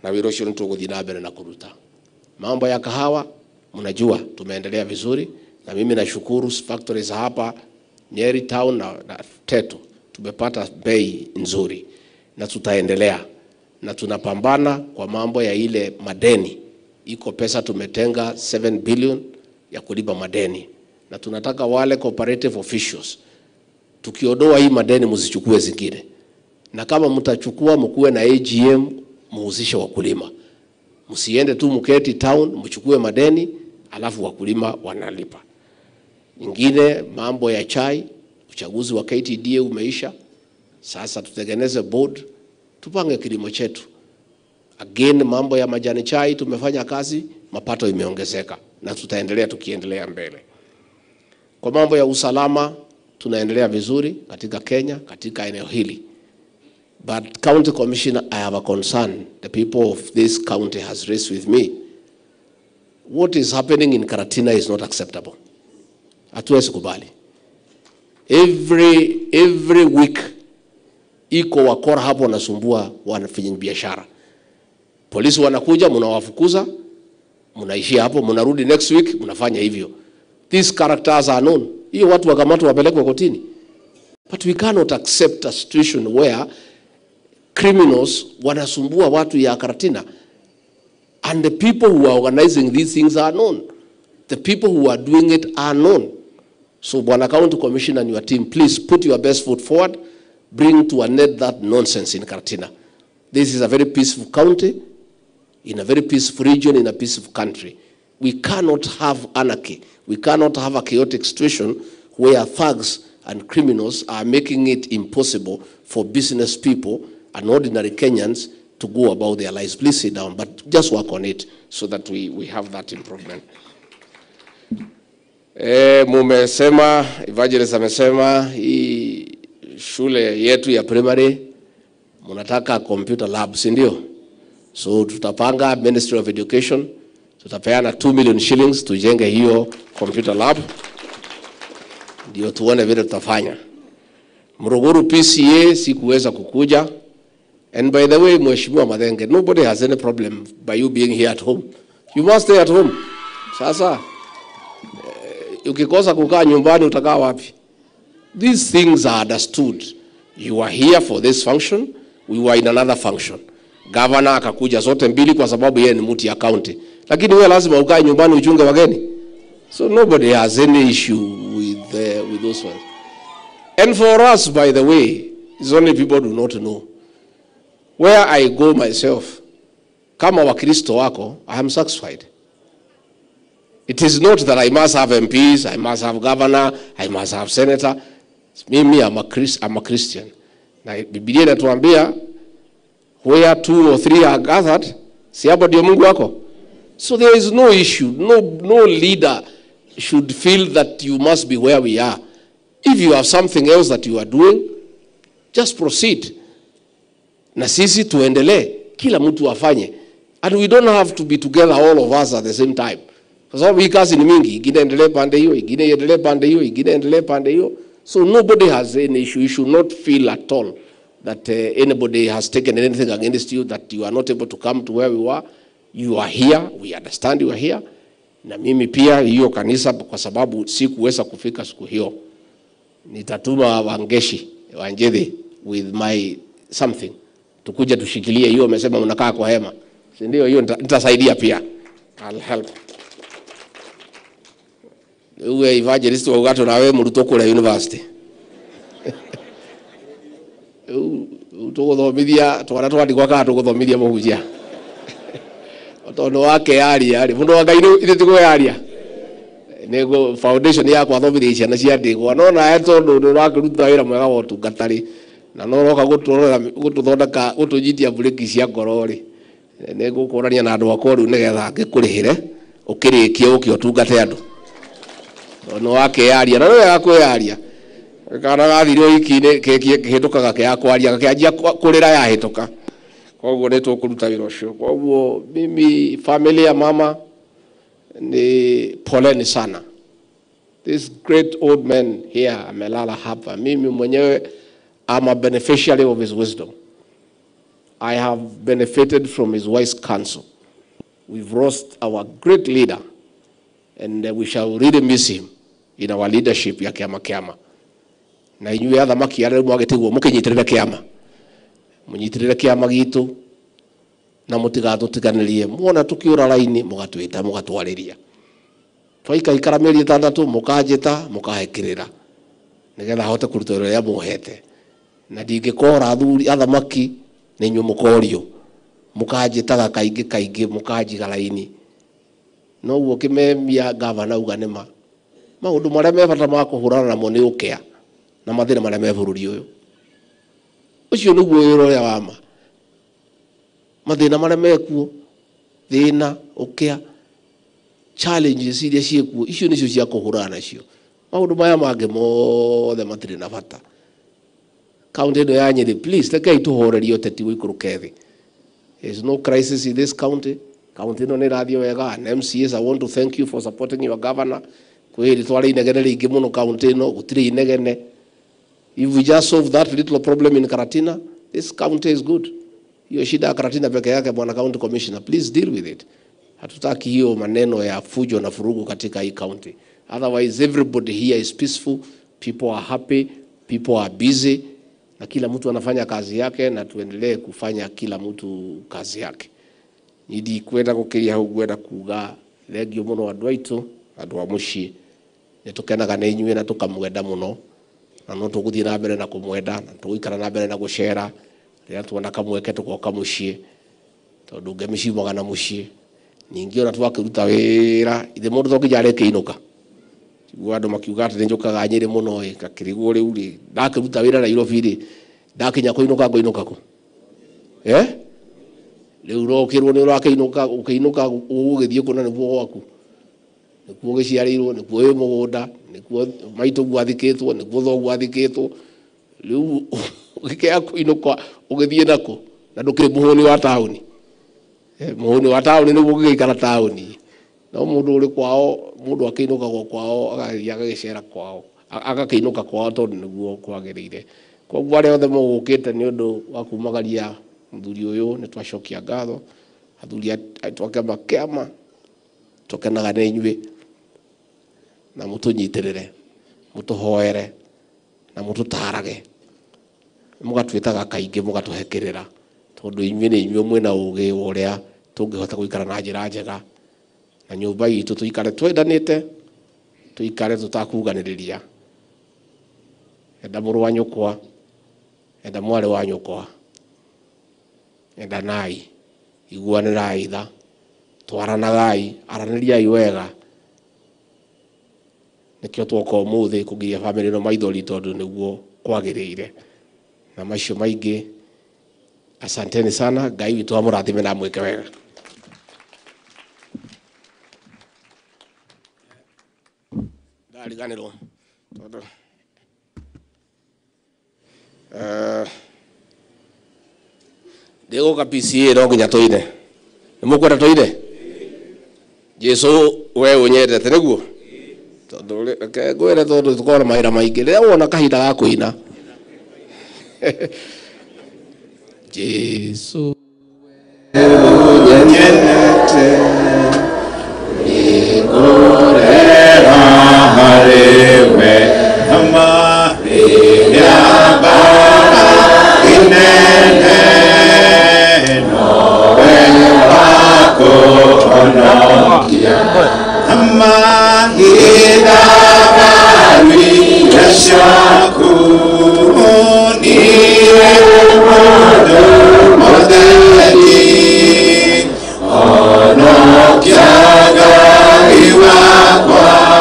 na wiro shuru tuguthi na mbere na kuruta. Mambo ya kahawa mnajua tumeendelea vizuri, na mimi nashukuru factories hapa Nyeri Town na Teto tumepata bei nzuri, na tutaendelea na tunapambana kwa mambo ya ile madeni. Iko pesa tumetenga 7 billion ya kulipa madeni, na tunataka wale cooperative officials tukiondoa hii madeni msichukue zingine, na kama mtachukua mkuwe na AGM muhusishe wakulima. Msiende tu mketi town mchukue madeni alafu wakulima wanalipa. Ingine mambo ya chai, uchaguzi wa KTDA umeisha. Sasa tutengeneze board, tupange kilimo chetu. Again mambo ya majani chai tumefanya kazi, mapato imeongezeka na tutaendelea tukiendelea mbele. Kwa mambo ya usalama tunaendelea vizuri katika Kenya, katika eneo hili. But County Commissioner, I have a concern the people of this county has raised with me. What is happening in Karatina is not acceptable. Hatuwezi kubali. Every week iko wakora hapo wanasumbua wanafanya biashara. Polisi wanakuja, mnawafukuza, mnaishia hapo, mnarudi next week, mnafanya hivyo. These characters are known. Hiyo watu wakamatwa wapelekwe kotini. But we cannot accept a situation where criminals wanasumbua watu ya Karatina, and the people who are organizing these things are known. The people who are doing it are known. So Bwana County Commissioner and your team, please put your best foot forward. Bring to an end that nonsense in Karatina. This is a very peaceful county, in a very peaceful region, in a peaceful country. We cannot have anarchy. We cannot have a chaotic situation where thugs and criminals are making it impossible for business people and ordinary Kenyans to go about their lives. Please sit down, but just work on it so that we have that improvement. Mumesema, Evangelist amesema, hii shule yetu ya primary, munataka computer lab, si ndio? So tutapanga Ministry of Education, tutapeana 2 million shillings tujenge hiyo computer lab. Ndio tuone vile tutafanya. Mruguru PCA sikuweza kukuja. And by the way, Mheshimiwa Mathenge, nobody has any problem by you being here at home. You must stay at home. Sasa ukikosa kukaa nyumbani utakaa wapi? These things are understood. You are here for this function, we were in another function. Governor akakuja zote mbili kwa sababu yeye ni mtu ya county. Lakini wewe lazima ukae nyumbani uchunge wageni. So nobody has any issue with those ones. And for us, by the way, it's only people do not know. Where I go myself, kama wakristo wako, I am satisfied. It is not that I must have MPs, I must have governor, I must have senator. Mimi, I'm a Christian. Na Biblia inatuambia, where 2 or 3 are gathered, si hapo ndio Mungu wako. So there is no issue, no leader should feel that you must be where we are. If you have something else that you are doing, just proceed. Na sisi tuendelee, kila mtu afanye. And we don't have to be together all of us at the same time. Kwa sababu hii kazi ni mingi, ingine endelee pande hiyo, ingine endelee pande hiyo, ingine endelee pande hiyo. So nobody has any issue. You should not feel at all that anybody has taken anything against you, that you are not able to come to where we were. You are here, we understand you are here. Na mimi pia hiyo kanisa kwa sababu sikuweza kufika siku hiyo, nitatuma wangeshi wanjede with my something tukuja tushikilie hiyo. Umesema mnakaa kwa hema, si ndio? Hiyo nitasaidia pia, I'll help. Uwe evangelist wa Ugato na wewe muruto kula university. Utogothomithia twara twandi kwa ka tugothomithia muhunjia. Otono wake yari mundu wa Ngai ithe tigo yaria. Nego foundation ya kwa thomithia ciana cia ndigwa no na etondu ndurakiruta wira mwega wa utungatari na no roka gututhondeka gutunyitia bureki cia ngoro ri nego kurania na andu akwa riu nigetha ngikurihire ukirikie ukitungate andu. No wake yaria na wewe yako yaria kana gathiro ikine kihitukaga ke yakwaria gakianjia kurira yahituka. Koguo neto kuruta wira ucio. Koguo mimi family ya mama ni poleni sana. This great old man here amelala hapa. Mimi mwenyewe I'm a beneficiary of his wisdom. I have benefited from his wise counsel. We've lost our great leader, and we shall really miss him in our leadership ya kiama. Na inyuĩ athamaki arĩa mwagetigwo mũkĩnyitirĩre kiama. Mũnyitirĩre kiama gitu na mũtigatũtiganĩrie. Muona tukiura raini mũgatwĩta mũgatwarĩria. Twaikaikara mĩeri 6 mũkanjĩta mũkahekĩrĩra. Nigetha hote kũruta wĩra ũrĩa mũhete. Na ndingĩkora athamaki nĩ inyuĩ mũkorio. Mũkanjĩtaga kaingĩ mũkanjiga raini. No guo kĩmemia gavana uga nĩma. Maũndũ marĩa me bata ma kũhũrana namo nĩ ũkĩa na mathĩna marĩa me bũrũri ũyũ. Ũcio nĩguo wĩra ũrĩa wa ma. Mathĩna marĩa mekuo, thĩna, ũkĩa, challenges iria ciĩkuo, icio nĩcio cia kũhũrana nacio. Maũndũ maya mangĩ mothe matirĩ na bata. County ĩno ya Nyeri, please, rekei tũhorerie ũteti wĩikũrũke thĩ. There is no crisis in this county. County ĩno nĩ ĩrathiĩ wega. And MCAs, I want to thank you for supporting your governor. Kwĩrĩ twari inegene rĩingĩ mũno county ĩno, gũtirĩ inegene. If we just solve that little problem in Karatina, this county is good. Hiyo shida ya Karatina peke yake, bwana county commissioner, please deal with it. Hatutaki hiyo maneno ya fujo na furugu katika hii county. Otherwise, everybody here is peaceful, people are happy, people are busy, na kila mtu anafanya kazi yake, na tuendelee kufanya kila mtu kazi yake. Nidi kwenda kukiria hau kwenda kuga thengio muno andu aitu andu a mucii ni tukenaga na inyuĩ na tukamwenda muno, na no tuguthii na mbere na kumwenda, na tuguikara na mbere na gucera rĩrĩa tuona kamweke tugoka mucii tondu ngemi ciumaga na mucii. Ningĩ ona twakiruta wĩra ithe mũndũ tokĩja arĩkĩinũka tiguo andũ makiuga atĩ nĩnjũkaga Nyeri mũno ngakĩrigwo rĩu rĩ ndakĩruta wĩra Nairobi rĩ ndakinya kũinũka ngoinũka kũ rĩu rokĩrwo nĩ ũrakĩinũka ũkĩinũka ũgũgĩthiĩ kũna nĩguo gwaku nĩkuo gĩciarĩirwo nĩkuo wĩ mũgũnda nĩkuo maitũ gwathikĩtwo nĩkuo thoguo athikĩtwo rĩu ũgĩkĩya kũinũka ũgĩthiĩ nakũ na ndũkĩrĩ mũhũni wa taũni mũhũni wa taũni nĩguo ũgĩikara taũni no mũndũ ũrĩ kwao mũndũ akĩinũka kwao agagĩcera kwao agakĩinũka kwao tondũ nĩguo kwagĩrĩire. Koguo arĩa othe mũgũkĩte nĩ ũndũ wa kumagaria mũthuri ũyũ nĩ twacokia ngatho athuri twakĩamba kĩama tũkenaga nĩ inyuĩ na mũtũnyitĩrĩre mũtũhoere na mũtũtarage mũgatwĩtaga kaingĩ mũgatũhekĩrĩra tondũ inyuĩ nĩ inyuĩ mwĩna ũgĩ ũrĩa tũngĩhota gũikara na njĩra njega na nyũmba itũ tũikare twendanĩte tũikare tũtakuganĩrĩria. Enda mũrũ wa nyũkwa enda mwarĩ wa nyũkwa endanai iguanĩrai tha twaranagai aranĩriai wega nĩkĩo twoka ũmũthĩ kũgiria bamĩrĩ ĩno maithori tondũ nĩguo kwagĩrĩire. Na macio maingĩ asanteni sana, Ngai witũ amũrathime na mwĩke wega. Ndariganĩrwo tondũ ndĩgũka PCA no nginya tũine. Nĩmũkwenda tũine? Jesu we ũnyendete nĩguo? Tondũ ngwĩre tondũ tũkorwo na mawĩra maingĩ rĩrĩa wona kahinda ga kũina. Jesu we ũnyendete nĩngũrera harĩwe amahĩria bara inene nowe wakũhonokia amahĩria bari yaciaku